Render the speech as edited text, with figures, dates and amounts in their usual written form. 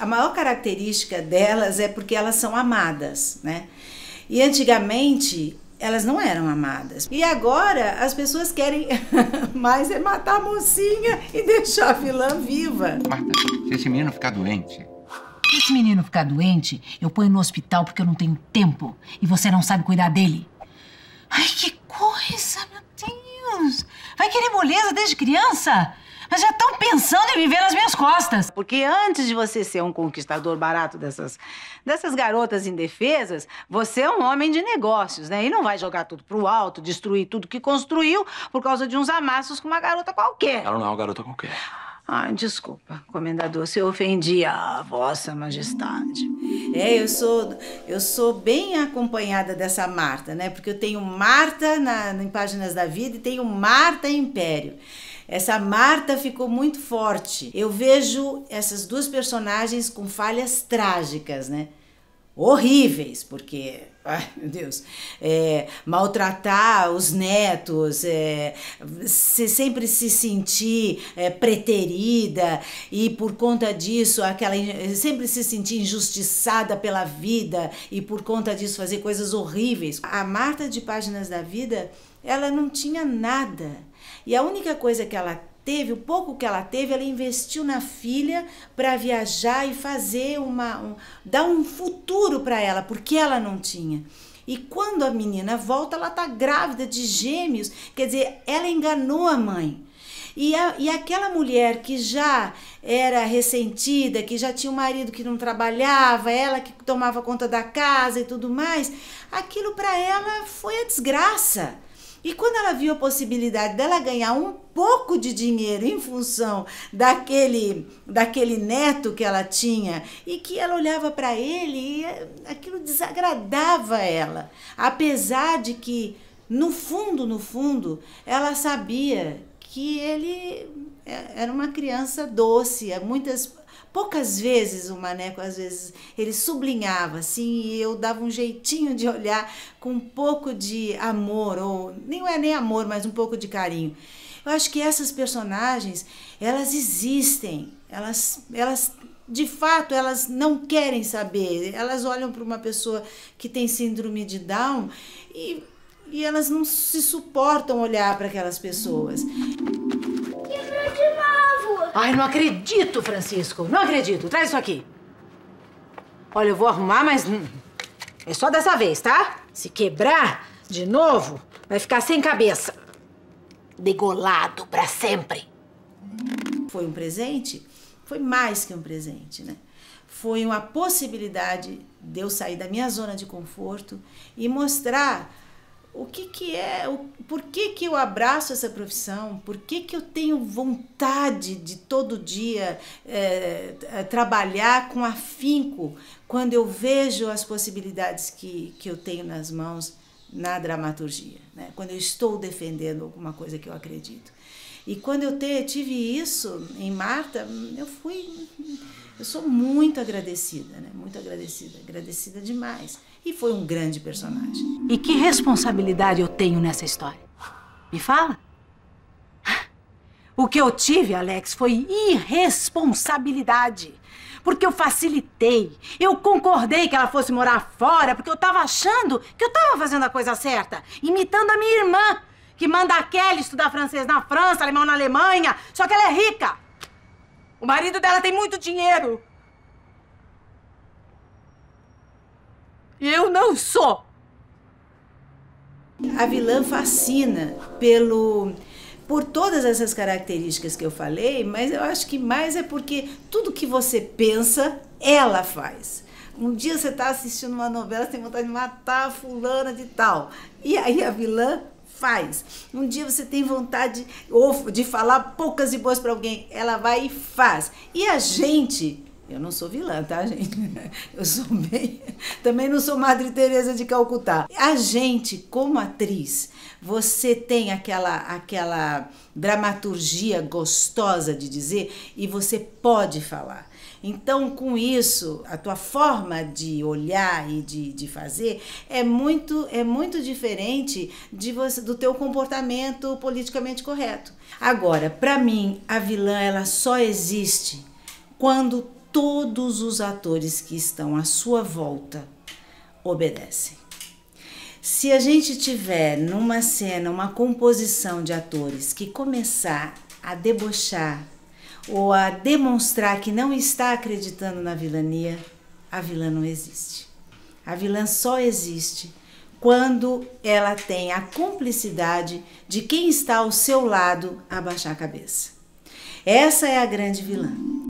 a maior característica delas é porque elas são amadas, né? E antigamente elas não eram amadas. E agora as pessoas querem mais é matar a mocinha e deixar a vilã viva. Marta, se esse menino ficar doente... Se esse menino ficar doente, eu ponho no hospital porque eu não tenho tempo e você não sabe cuidar dele. Ai, que coisa, meu Deus! Vai querer moleza desde criança? Mas já estão pensando em viver nas minhas costas. Porque antes de você ser um conquistador barato dessas garotas indefesas, você é um homem de negócios, né? E não vai jogar tudo pro alto, destruir tudo que construiu por causa de uns amassos com uma garota qualquer. Ela não é uma garota qualquer. Ai, desculpa, comendador, se eu ofendi a vossa majestade. Eu sou bem acompanhada dessa Marta, né? Porque eu tenho Marta em Páginas da Vida e tenho Marta Império. Essa Marta ficou muito forte. Eu vejo essas duas personagens com falhas trágicas, né? Horríveis, porque, ai meu Deus, maltratar os netos, sempre se sentir preterida e por conta disso, sempre se sentir injustiçada pela vida e por conta disso fazer coisas horríveis. A Marta de Páginas da Vida, ela não tinha nada e a única coisa que ela teve, o pouco que ela teve, ela investiu na filha para viajar e fazer dar um futuro para ela, porque ela não tinha. E quando a menina volta, ela tá grávida de gêmeos, quer dizer, ela enganou a mãe. E aquela mulher que já era ressentida, que já tinha um marido que não trabalhava, ela que tomava conta da casa e tudo mais, aquilo para ela foi a desgraça. E quando ela viu a possibilidade dela ganhar um pouco de dinheiro em função daquele neto que ela tinha e que ela olhava para ele e aquilo desagradava ela, apesar de que no fundo, ela sabia que ele era uma criança doce, poucas vezes o Maneco, às vezes, ele sublinhava assim e eu dava um jeitinho de olhar com um pouco de amor, ou nem é nem amor, mas um pouco de carinho. Eu acho que essas personagens, elas existem, elas de fato, elas não querem saber, elas olham para uma pessoa que tem síndrome de Down e elas não se suportam olhar para aquelas pessoas. Ai, não acredito, Francisco. Não acredito. Traz isso aqui. Olha, eu vou arrumar, mas é só dessa vez, tá? Se quebrar de novo, vai ficar sem cabeça. Degolado pra sempre. Foi um presente? Foi mais que um presente, né? Foi uma possibilidade de eu sair da minha zona de conforto e mostrar o que é, por que eu abraço essa profissão, por que eu tenho vontade de todo dia trabalhar com afinco quando eu vejo as possibilidades que eu tenho nas mãos na dramaturgia, né? Quando eu estou defendendo alguma coisa que eu acredito. E quando eu tive isso em Marta, eu sou muito agradecida, né? Muito agradecida demais. E foi um grande personagem. E que responsabilidade eu tenho nessa história? Me fala. O que eu tive, Alex, foi irresponsabilidade. Porque eu facilitei, eu concordei que ela fosse morar fora, porque eu tava achando que eu tava fazendo a coisa certa. Imitando a minha irmã, que manda a Kelly estudar francês na França, alemão na Alemanha, só que ela é rica. O marido dela tem muito dinheiro. E eu não sou. A vilã fascina por todas essas características que eu falei, mas eu acho que mais é porque tudo que você pensa, ela faz. Um dia você está assistindo uma novela, você tem vontade de matar a fulana de tal. E aí a vilã faz. Um dia você tem vontade de falar poucas e boas para alguém, ela vai e faz. E a gente... Eu não sou vilã, tá, gente? Eu sou bem... Também não sou Madre Teresa de Calcutá. A gente, como atriz, você tem aquela dramaturgia gostosa de dizer e você pode falar. Então, com isso, a tua forma de olhar e de fazer é muito diferente do teu comportamento politicamente correto. Agora, para mim, a vilã ela só existe quando todos os atores que estão à sua volta obedecem. Se a gente tiver numa cena uma composição de atores que começar a debochar ou a demonstrar que não está acreditando na vilania, a vilã não existe. A vilã só existe quando ela tem a cumplicidade de quem está ao seu lado abaixar a cabeça. Essa é a grande vilã.